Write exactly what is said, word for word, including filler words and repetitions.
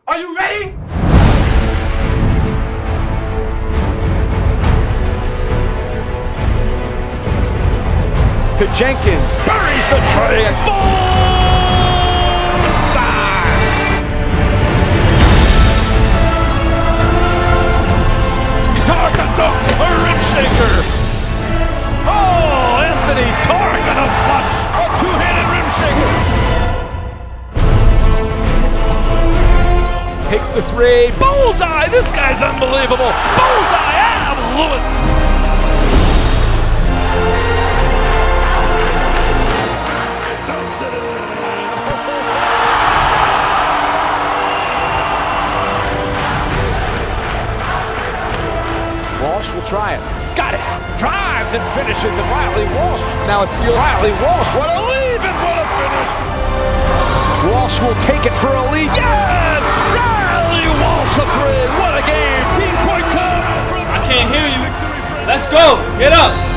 Are you ready? To Jenkins, buries the tray, it's bullseye! Tarka dunk, a rim shaker! Oh, Anthony Tarka, a flush, a two-handed rim shaker! Takes the three, bullseye, this guy's unbelievable! Bullseye, Ab Lewis! Walsh will try it. Got it! Drives and finishes, and Riley Walsh. Now it's still Riley Walsh. What a lead and what a finish! Walsh will take it for a lead. Yes! Riley Walsh a three. What a game! Team point come. I can't hear you. Let's go. Get up.